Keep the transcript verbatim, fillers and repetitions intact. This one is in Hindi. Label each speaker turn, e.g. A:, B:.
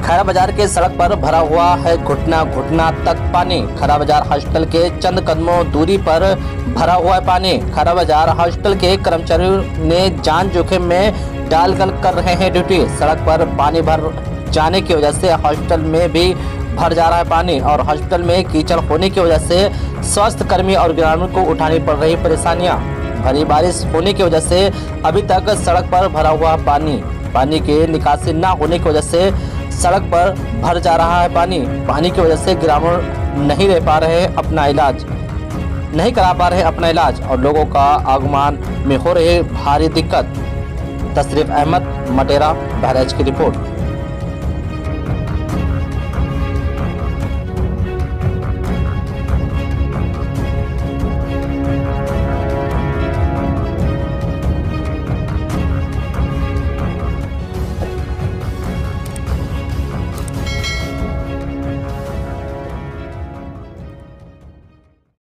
A: खैरा बाजार के सड़क पर भरा हुआ है घुटना घुटना तक पानी। खैरा बाजार हॉस्पिटल के चंद कदमों दूरी पर भरा हुआ है पानी। खैरा बाजार हॉस्पिटल के कर्मचारियों ने जान जोखिम में डालकर कर रहे हैं ड्यूटी। सड़क पर पानी भर जाने की वजह से हॉस्पिटल में भी भर जा रहा है पानी और हॉस्पिटल में कीचड़ होने की वजह से स्वास्थ्य कर्मी और ग्रामीणों को उठानी पड़ रही परेशानियां। भारी बारिश होने की वजह से अभी तक सड़क पर भरा हुआ पानी पानी के निकासी न होने की वजह से सड़क पर भर जा रहा है पानी। पानी की वजह से ग्रामीण नहीं रह पा रहे अपना इलाज नहीं करा पा रहे अपना इलाज और लोगों का आगमन में हो रही भारी दिक्कत। तशरीफ अहमद, मटेरा, बहराइच की रिपोर्ट।